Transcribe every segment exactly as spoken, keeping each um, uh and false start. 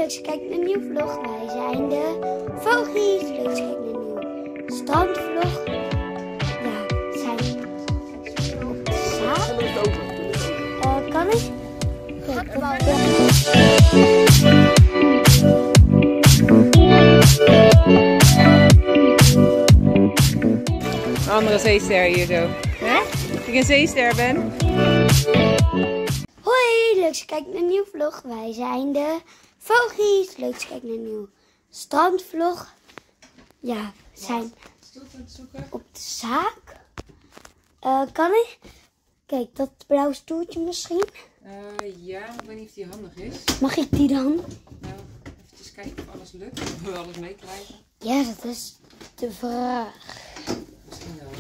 leuk dat je kijkt naar een nieuwe vlog. Wij zijn de Vogies. Leuk dat je kijkt naar een nieuwe strandvlog. Ja, we zijn op de zaal. Uh, kan ik? Kijk, Andere zeester hier zo. Hè? Dat ik een zeester ben. Hoi, leuk dat je kijkt naar een nieuwe vlog. Wij zijn de Vogies. Leuk dat je kijkt naar een nieuwe strandvlog. Ja, we zijn op de zaak. Uh, kan ik? Kijk, dat blauwe stoeltje misschien. Uh, ja, ik weet niet of die handig is. Mag ik die dan? Nou, even kijken of alles lukt. Of we alles meekrijgen. Ja, dat is de vraag. Misschien wel.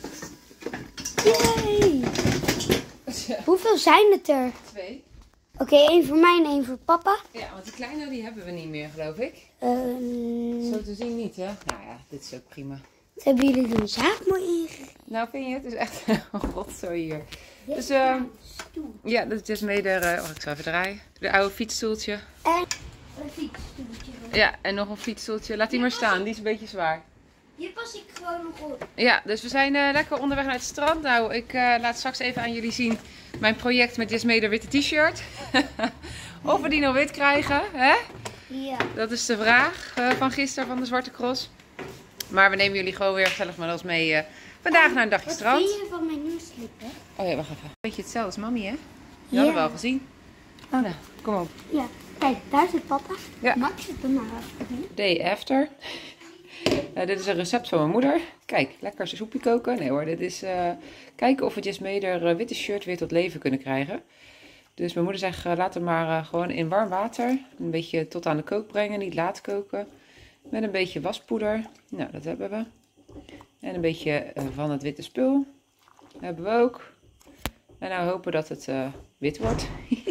Yay! Ja. Hoeveel zijn het er? Twee. Oké, okay, één voor mij en één voor papa. Ja, want die kleine die hebben we niet meer, geloof ik. Uh, Zo te zien niet, hè? Nou ja, dit is ook prima. Wat hebben jullie de zaak mooi ingericht? Nou, vind je het? Het is echt een rotzooi hier. Dit dus, uh, ja, dat is mede. Uh, oh, ik zal even draaien. De oude fietsstoeltje. En een fietsstoeltje. Ja, en nog een fietsstoeltje. Laat die maar staan, die is een beetje zwaar. Hier pas ik gewoon nog op. Ja, dus we zijn uh, lekker onderweg naar het strand. Nou, ik uh, laat straks even aan jullie zien mijn project met Jasmee de witte t-shirt. Of we die nog wit krijgen, hè? Ja. Dat is de vraag uh, van gisteren van de Zwarte Cross. Maar we nemen jullie gewoon weer gezellig met ons mee uh, vandaag oh, naar een dagje wat strand. Wat vind je van mijn nieuwe slipper? Oh ja, wacht even. Beetje hetzelfde als mami, hè? Die ja. hadden we al gezien. Oh nou, kom op. Ja, kijk, daar zit papa. Ja. Max zit er maar. Day after. Uh, dit is een recept van mijn moeder. Kijk, lekker soepje koken. Nee hoor, dit is uh, kijken of we Jasmee haar uh, witte shirt weer tot leven kunnen krijgen. Dus mijn moeder zegt, uh, laat hem maar uh, gewoon in warm water. Een beetje tot aan de kook brengen, niet laten koken. Met een beetje waspoeder. Nou, dat hebben we. En een beetje uh, van het witte spul. Dat hebben we ook. En nou hopen dat het uh, wit wordt.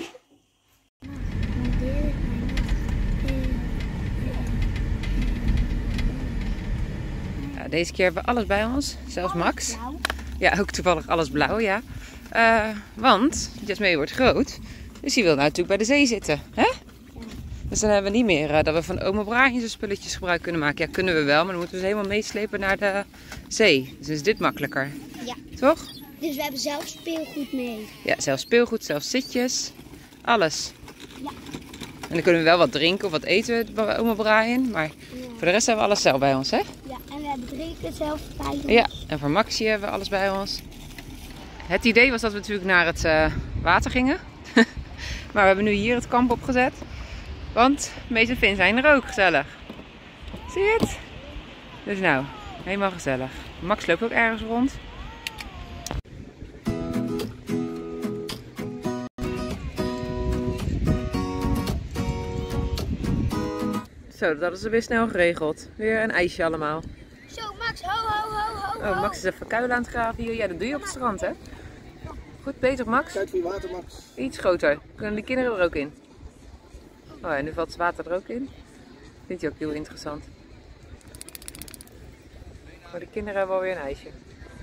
Ja, deze keer hebben we alles bij ons. Zelfs Max. Ja, ook toevallig alles blauw, ja. Uh, want Jasmee wordt groot. Dus die wil nou natuurlijk bij de zee zitten. Hè? Dus dan hebben we niet meer uh, dat we van oma Brian zijn spulletjes gebruik kunnen maken. Ja, kunnen we wel, maar dan moeten we ze helemaal meeslepen naar de zee. Dus is dit makkelijker. Ja. Toch? Dus we hebben zelf speelgoed mee. Ja, zelfs speelgoed, zelfs zitjes. Alles. Ja. En dan kunnen we wel wat drinken of wat eten bij oma Brian. Maar ja. Voor de rest hebben we alles zelf bij ons, hè? Ja, en we hebben drinken zelf bij ons. Ja, en voor Maxie hebben we alles bij ons. Het idee was dat we natuurlijk naar het uh, water gingen. Maar we hebben nu hier het kamp opgezet. Want Mees en Finn zijn er ook, gezellig. Zie je het? Dus nou, helemaal gezellig. Max loopt ook ergens rond. Zo, dat is er weer snel geregeld. Weer een ijsje allemaal. Zo, Max, ho, ho, ho, ho. Oh, Max is even kuilen aan het graven hier. Ja, dat doe je op het strand, hè? Goed bezig, Max. Tijd voor je water, Max. Iets groter. Kunnen de kinderen er ook in? Oh, en nu valt het water er ook in. Vindt hij ook heel interessant. Maar de kinderen hebben alweer een ijsje.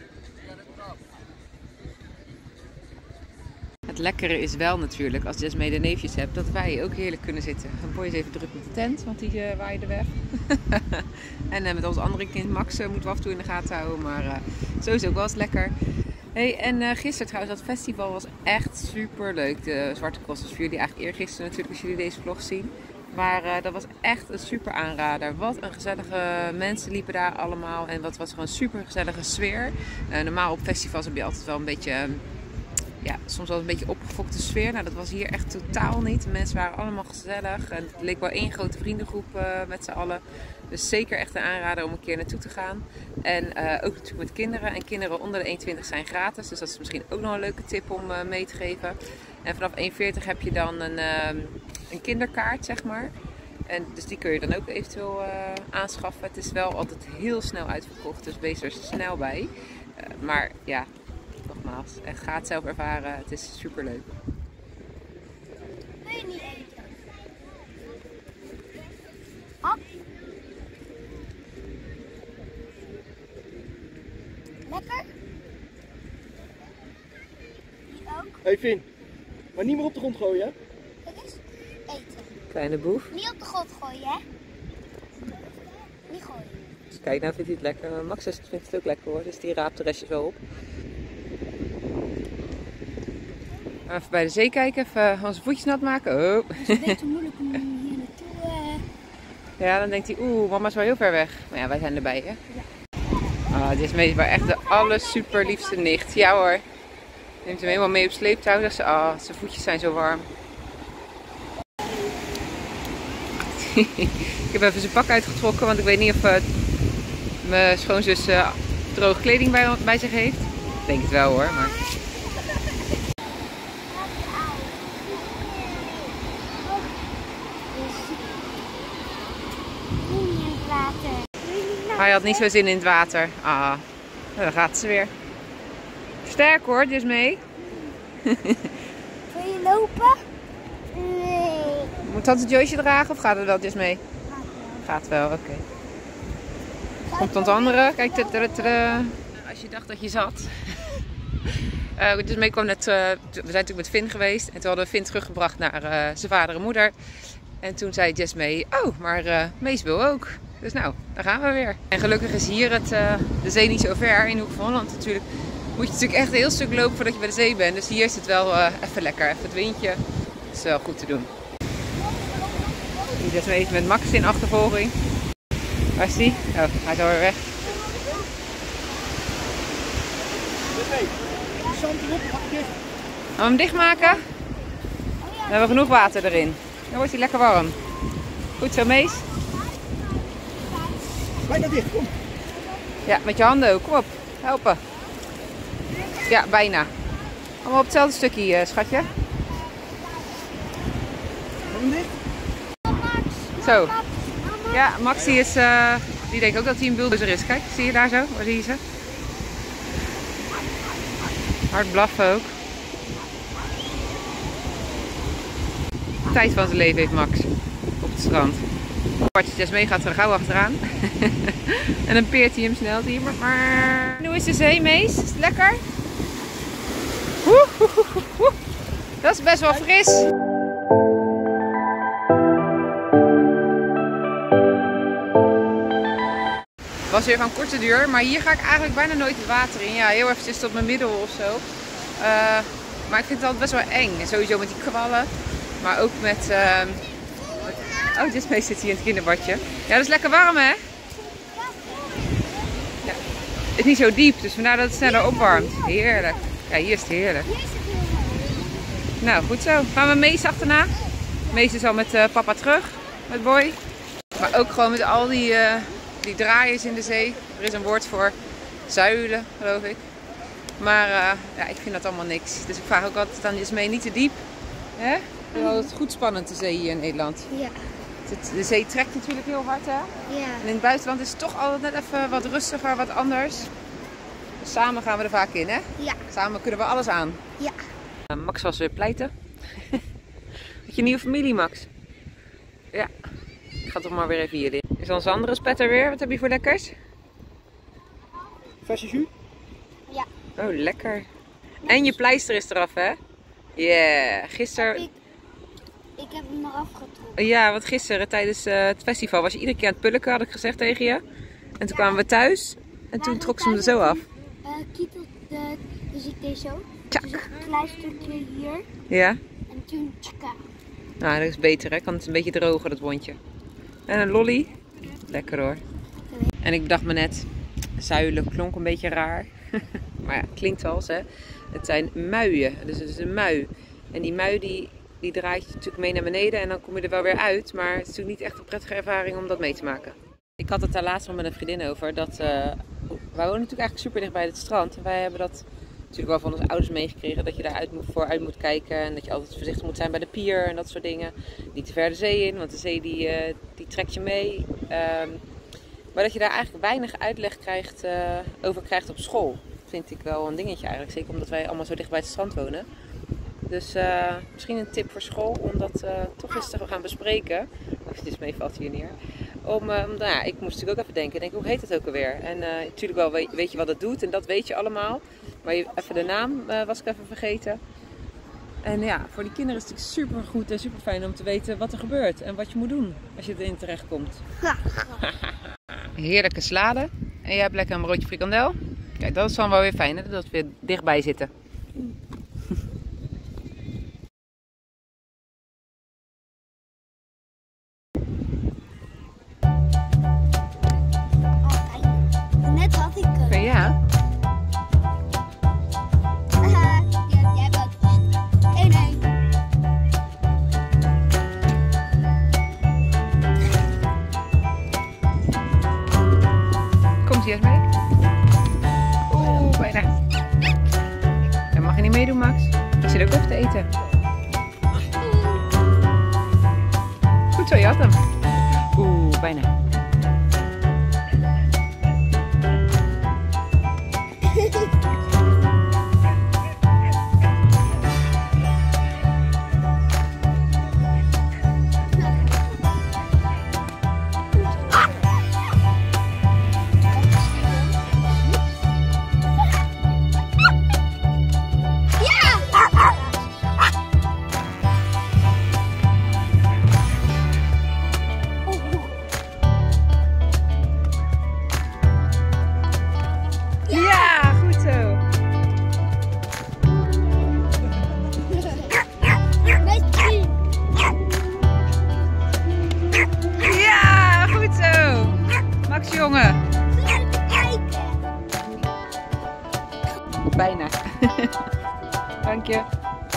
Het lekkere is wel natuurlijk, als Jasmee de neefjes hebt, dat wij ook heerlijk kunnen zitten. Dan Boy is even druk met de tent, want die uh, waaide weg. En uh, met ons andere kind Max uh, moeten we af en toe in de gaten houden, maar uh, zo is het ook wel eens lekker. Hey, en uh, gisteren trouwens, dat festival was echt super leuk. De Zwarte Cross was voor jullie eigenlijk eergisteren natuurlijk, als jullie deze vlog zien. Maar uh, dat was echt een super aanrader. Wat een gezellige mensen liepen daar allemaal. En wat was gewoon een super gezellige sfeer. Uh, normaal op festivals heb je altijd wel een beetje... Uh, Ja, soms wel een beetje opgefokte sfeer. Nou, dat was hier echt totaal niet. De mensen waren allemaal gezellig. En het leek wel één grote vriendengroep uh, met z'n allen. Dus zeker echt een aanrader om een keer naartoe te gaan. En uh, ook natuurlijk met kinderen. En kinderen onder de één twintig zijn gratis. Dus dat is misschien ook nog een leuke tip om uh, mee te geven. En vanaf één veertig heb je dan een, uh, een kinderkaart, zeg maar. En dus die kun je dan ook eventueel uh, aanschaffen. Het is wel altijd heel snel uitverkocht. Dus wees er snel bij. Uh, maar ja... Nogmaals, ga het zelf ervaren. Het is super leuk. Wil je niet eten? Hap? Lekker? Die ook? Hey Finn, maar niet meer op de grond gooien, hè? Het is eten. Kleine boef. Niet op de grond gooien, hè? Niet gooien. Dus kijk, nou vindt hij het lekker. Max vindt het ook lekker hoor, dus die raapt de restjes wel op. Even bij de zee kijken, even onze voetjes nat maken. Oh. Het is een beetje moeilijk om hier naartoe. Uh... Ja, dan denkt hij, oeh, mama is wel heel ver weg. Maar ja, wij zijn erbij, hè? Ja. Ah, dit is meestal echt de aller super liefste nicht. Ja hoor. Neemt hem helemaal mee op sleeptouw. Zegt ze, ah, oh, zijn voetjes zijn zo warm. Ik heb even zijn pak uitgetrokken, want ik weet niet of uh, mijn schoonzus uh, droge kleding bij, bij zich heeft. Ik denk het wel hoor, maar... Hij had niet zo zin in het water. Ah, nou, dan gaat ze weer. Sterk hoor, dus mee. Wil je lopen? Nee. Moet tante Joyce dragen of gaat het wel dus mee? Gaat wel, oké. Okay. Komt dan het andere. Kijk, tada, tada. Als je dacht dat je zat. Uh, dus mee kwam net, uh, we zijn natuurlijk met Finn geweest. En toen hadden we Finn teruggebracht naar uh, zijn vader en moeder. En toen zei Jess mee, oh, maar uh, Mees wil ook. Dus nou, daar gaan we weer. En gelukkig is hier het, uh, de zee niet zo ver. In de hoek van Holland natuurlijk. Moet je natuurlijk echt een heel stuk lopen voordat je bij de zee bent. Dus hier is het wel uh, even lekker. Even het windje. Dat is wel goed te doen. Hier is even met Max in achtervolging. Waar is die? Oh, hij is alweer weg. Gaan we hem dichtmaken? Dan hebben we genoeg water erin. Dan wordt hij lekker warm. Goed zo, Mees. Bijna dicht, kom. Ja, met je handen ook. Kom op. Helpen. Ja, bijna. Allemaal op hetzelfde stukje, schatje. Zo. Ja, Max die is, uh, die denkt ook dat hij een bulldozer is. Kijk, zie je daar zo? Waar zie je ze? Hard blaffen ook. Tijd van zijn leven heeft Max. Op het strand. Partjes mee gaat er gauw achteraan. En dan peert hij hem snel. Die maar. Hoe is de zee, Mees? Is het lekker? Woe, woe, woe, woe. Dat is best wel fris. Het was weer van korte duur, maar hier ga ik eigenlijk bijna nooit het water in. Ja, heel eventjes tot mijn middel of zo. Uh, maar ik vind het altijd best wel eng. En sowieso met die kwallen. Maar ook met... Uh... Oh, dit meest zit hier in het kinderbadje. Ja, dat is lekker warm, hè? Ja. Het is niet zo diep, dus vandaar dat het sneller opwarmt. Heerlijk. Ja, hier is het heerlijk. Nou, goed zo. Gaan we Mees achterna? Mees is al met uh, papa terug, met Boy. Maar ook gewoon met al die, uh, die draaiers in de zee. Er is een woord voor zuilen, geloof ik. Maar uh, ja, ik vind dat allemaal niks. Dus ik vraag ook altijd aan Jasmee, niet te diep. Hè? Het is altijd goed spannend, de zee hier in Nederland. Ja. De zee trekt natuurlijk heel hard, hè? Ja. En in het buitenland is het toch altijd net even wat rustiger, wat anders. Dus samen gaan we er vaak in, hè? Ja. Samen kunnen we alles aan. Ja. Uh, Max was weer pleiten. Had je nieuwe familie, Max? Ja. Ik ga toch maar weer even hierin. Is onze andere spetter weer? Wat heb je voor lekkers? Verse jus? Ja. Oh, lekker. En je pleister is eraf, hè? Yeah. Gisteren... Ik, ik heb hem eraf getrokken. Ja, want gisteren tijdens uh, het festival was je iedere keer aan het pulken, had ik gezegd tegen je. En toen kwamen we thuis en toen trok ze hem er zo af. Uh, kietel, de, dus ik deed zo. Tjak. Dus een klein stukje hier. Ja? En toen tjaka. Nou, dat is beter, hè? Kan het een beetje droger, dat wondje. En een lolly. Lekker hoor. En ik bedacht me net, zuilen klonk een beetje raar. Maar ja, klinkt als, hè. Het zijn muien, dus het is een mui. En die mui die, die draait je natuurlijk mee naar beneden en dan kom je er wel weer uit. Maar het is natuurlijk niet echt een prettige ervaring om dat mee te maken. Ik had het daar laatst nog met een vriendin over. Dat, uh, wij wonen natuurlijk eigenlijk super dicht bij het strand. En wij hebben dat natuurlijk wel van onze ouders meegekregen. Dat je daar uit moet, voor uit moet kijken. En dat je altijd voorzichtig moet zijn bij de pier en dat soort dingen. Niet te ver de zee in, want de zee die, uh, die trekt je mee. Um, maar dat je daar eigenlijk weinig uitleg krijgt, uh, over krijgt op school. Vind ik wel een dingetje eigenlijk. Zeker omdat wij allemaal zo dicht bij het strand wonen. Dus uh, misschien een tip voor school om dat uh, toch eens te gaan bespreken. Of het is mee valt hier neer. Om, uh, nou ja, ik moest natuurlijk ook even denken. Denk, hoe heet het ook alweer? En uh, natuurlijk wel weet, weet je wat het doet en dat weet je allemaal. Maar je, even de naam uh, was ik even vergeten. En ja, voor die kinderen is het natuurlijk super goed en super fijn om te weten wat er gebeurt en wat je moet doen als je erin terecht komt. Heerlijke salade. En jij hebt lekker een broodje frikandel. Kijk, dat is dan wel weer fijn, hè? Dat we weer dichtbij zitten. Net had ik hem. Ja. Haha, die heb jij ook. één één. Komt hij eens mee? Oeh, bijna. Dan mag je niet meedoen, Max. Ik zit ook even te eten. Goed zo, je had hem. Oeh, bijna. Jongen. Bijna. Dank je.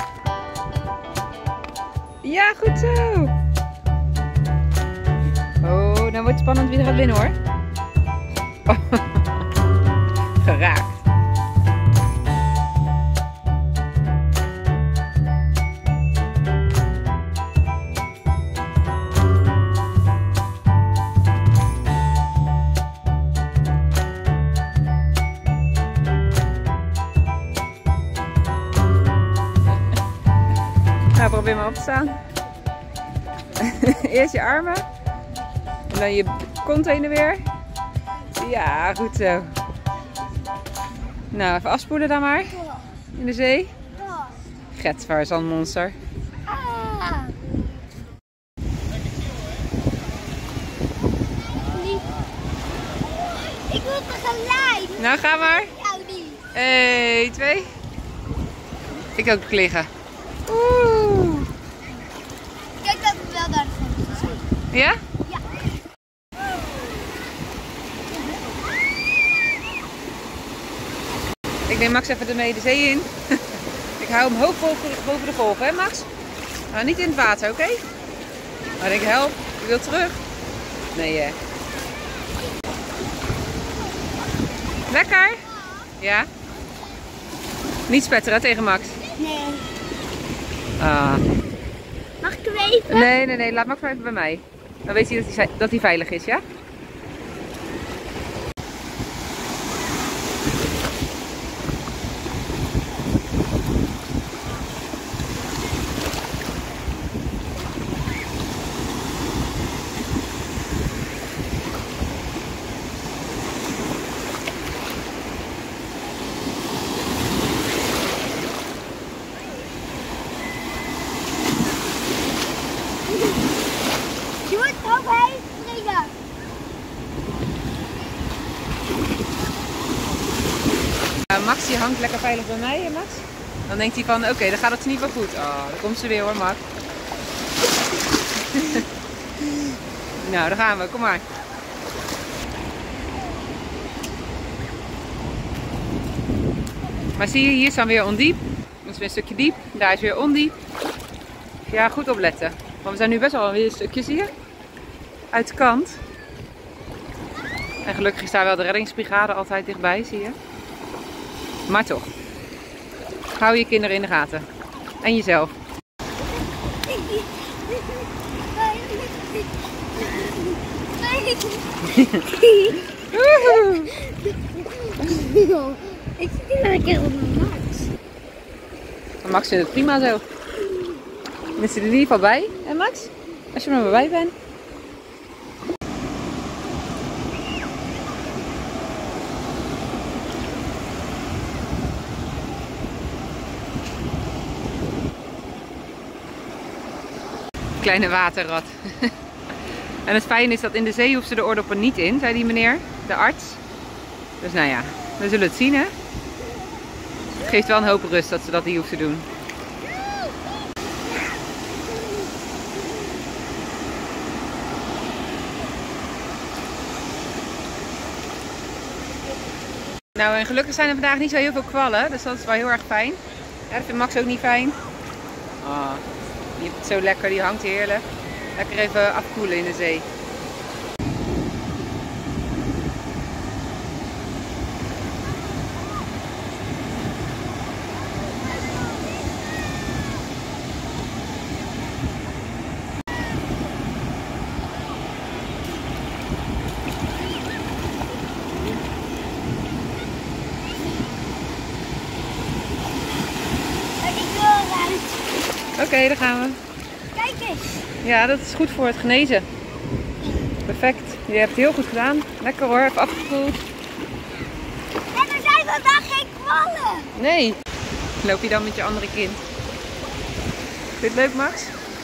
Ja, goed zo. Oh, dan wordt het spannend wie er gaat winnen hoor. Oh. Geraakt. Nou, probeer maar op te staan. Eerst je armen. En dan je kont heen en weer. Ja, goed zo. Nou, even afspoelen dan maar. In de zee. Getver, zandmonster. Ah. Ik wil tegelijk. Nou, ga maar. Nou niet. één, twee. Ik ook liggen. Oeh. Kijk dat we wel naar de grond zijn. Ja? Ja. Ik neem Max even ermee de zee in. Ik hou hem hoog boven, boven de golven, hè Max? Nou, niet in het water, oké? Okay? Maar ik help, je wilt terug? Nee, hè? Lekker? Ja? Niet spetteren tegen Max? Nee. Ah. Mag ik hem even? Nee, nee, nee. Laat Max maar even bij mij. Dan weet hij dat hij, dat hij veilig is, ja? Je moet overheen springen. Ja, Max die hangt lekker veilig bij mij, hè Max? Dan denkt hij van, oké, okay, dan gaat het niet wel goed. Oh, daar komt ze weer hoor, Max. Nou, daar gaan we. Kom maar. Maar zie je, hier staan weer ondiep. Dat is weer een stukje diep. Daar is weer ondiep. Ja, goed opletten. Want we zijn nu best wel weer een stukje, zie je? Uit de kant. En gelukkig is daar wel de reddingsbrigade altijd dichtbij, zie je? Maar toch. Hou je kinderen in de gaten. En jezelf. Ik zit hier een keer op mijn Max. Max vindt het prima zo. Dan is hij er in ieder geval bij. En Max? Als je er maar bij bent. Kleine waterrat. En het fijne is dat in de zee hoeft ze de oordoppen niet in, zei die meneer, de arts. Dus nou ja, we zullen het zien hè. Het geeft wel een hoop rust dat ze dat niet hoeft te doen. Nou en gelukkig zijn er vandaag niet zo heel veel kwallen, dus dat is wel heel erg fijn. Ja, dat vindt Max ook niet fijn. Oh, die heeft het zo lekker, die hangt heerlijk. Lekker even afkoelen in de zee. Oké, okay, daar gaan we. Kijk eens. Ja, dat is goed voor het genezen. Perfect. Je hebt het heel goed gedaan. Lekker hoor, even afgekoeld. En er zijn vandaag geen kwallen. Nee. Loop je dan met je andere kind? Vind je het leuk, Max?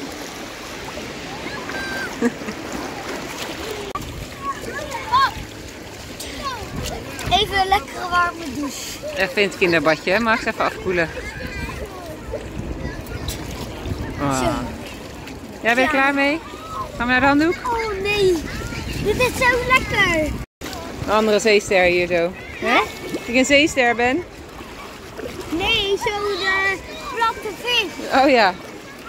Even een lekkere warme douche. Even in het kinderbadje, hè? Max, even afkoelen. Oh. Jij bent ja. klaar mee? Gaan we naar de handdoek? Oh nee, dit is zo lekker. Een andere zeester hier zo. Hè? Dat ik een zeester ben? Nee, zo de platte vis. Oh ja.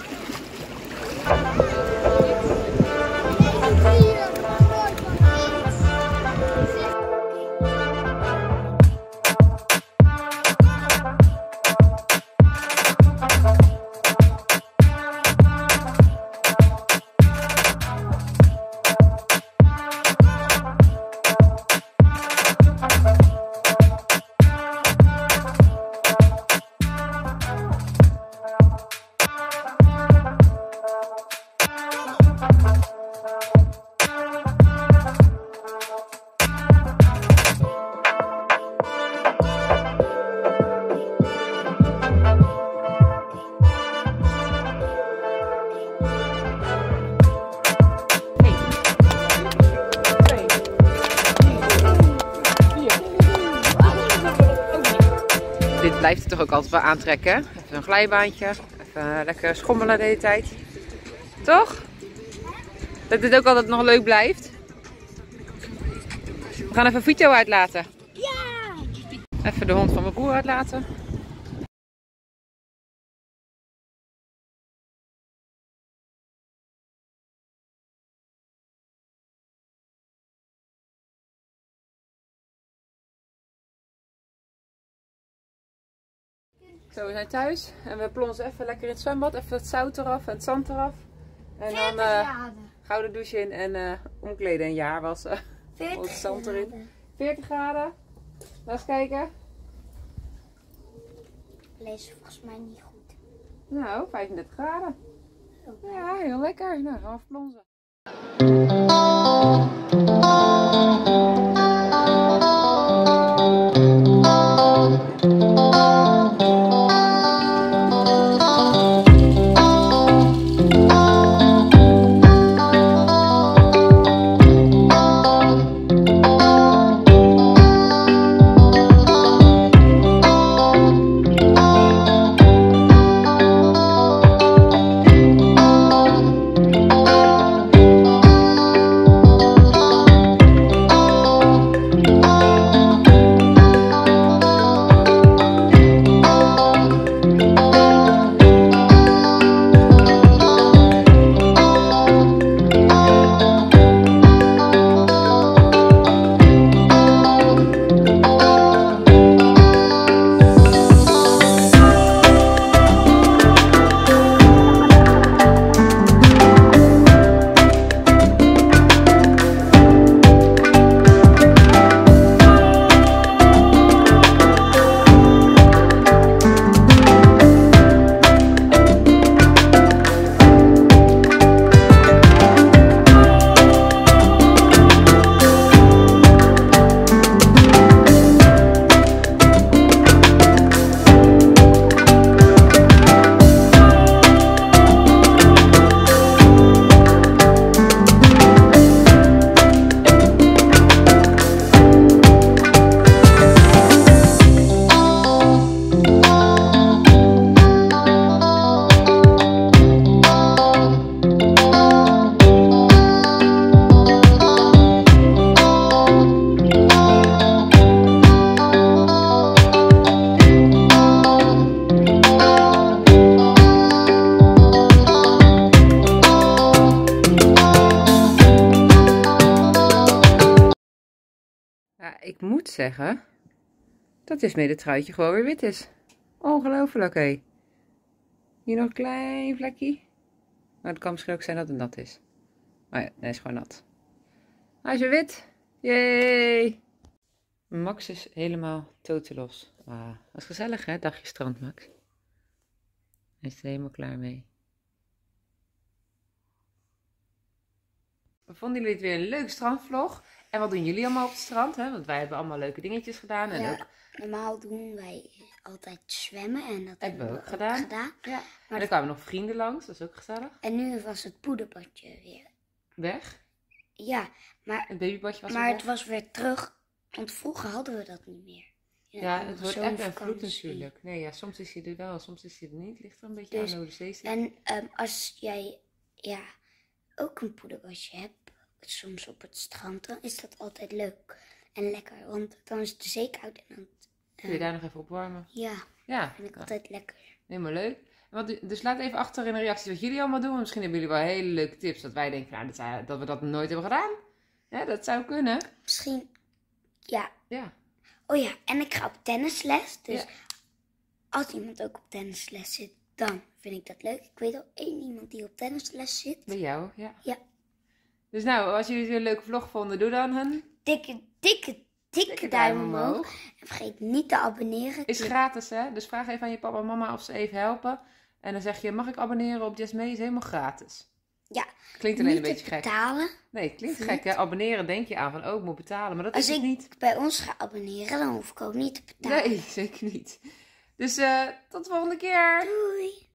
Dit blijft het toch ook altijd wel aantrekken. Even een glijbaantje. Even lekker schommelen de hele tijd. Toch? Dat dit ook altijd nog leuk blijft. We gaan even Vito uitlaten. Ja! Even de hond van mijn broer uitlaten. Zo, we zijn thuis en we plonsen even lekker in het zwembad. Even het zout eraf en het zand eraf. En dan uh, gouden douche in en uh, omkleden en je haar wassen. veertig het zand erin. veertig graden. Laat eens kijken. Lees volgens mij niet goed. Nou, vijfendertig graden. Ja, heel lekker. Nou, gaan we even plonsen. ik moet zeggen dat dit midden-truitje gewoon weer wit is. Ongelooflijk, hé. Hier nog een klein vlekje. Maar het kan misschien ook zijn dat het nat is. Maar ja, hij is gewoon nat. Hij is weer wit. Yay! Max is helemaal totelos. Wauw, dat is gezellig hè, dagje strand Max. Hij is er helemaal klaar mee. Vonden jullie het weer een leuke strandvlog? En wat doen jullie allemaal op het strand? Hè? Want wij hebben allemaal leuke dingetjes gedaan. En Ja, ook... normaal doen wij altijd zwemmen en dat hebben we ook gedaan. gedaan. Ja. Maar er kwamen nog vrienden langs, dat is ook gezellig. En nu was het poederbadje weer Weg. Ja, maar, Het babybadje was maar weer het was weer terug. Want vroeger hadden we dat niet meer. Ja, ja het wordt eb en vloed zomervakantie. natuurlijk. Nee, ja, soms is hij er wel, soms is hij er niet. Ligt er een beetje Dus- aan hoe de zee zit. En ehm, als jij ja, ook een poederbadje hebt, soms op het strand, dan is dat altijd leuk en lekker. Want dan is het de zee koud en dan, Kun je daar nog even opwarmen? ja, Ja, vind ik ja, altijd lekker. helemaal leuk. Want, dus laat even achter in de reacties wat jullie allemaal doen. Want misschien hebben jullie wel hele leuke tips. Dat wij denken nou, dat, zou- dat we dat nooit hebben gedaan. Ja, dat zou kunnen. Misschien, ja. Ja. Oh ja, en ik ga op tennisles. Dus Ja. als iemand ook op tennisles zit, dan vind ik dat leuk. Ik weet al één iemand die op tennisles zit. Bij jou, ja. Ja. Dus nou, als jullie een leuke vlog vonden, doe dan een... Dikke, dikke, dikke duim omhoog. En vergeet niet te abonneren. Is gratis, hè? Dus vraag even aan je papa en mama of ze even helpen. En dan zeg je, mag ik abonneren op Just Mee? Is helemaal gratis. Ja, Klinkt alleen niet een beetje te gek. betalen. Nee, klinkt Niet. gek, hè? Abonneren denk je aan van, oh, ik moet betalen. Maar dat Als is het ik niet. bij ons ga abonneren, dan hoef ik ook niet te betalen. Nee, zeker niet. Dus eh tot de volgende keer. Doei!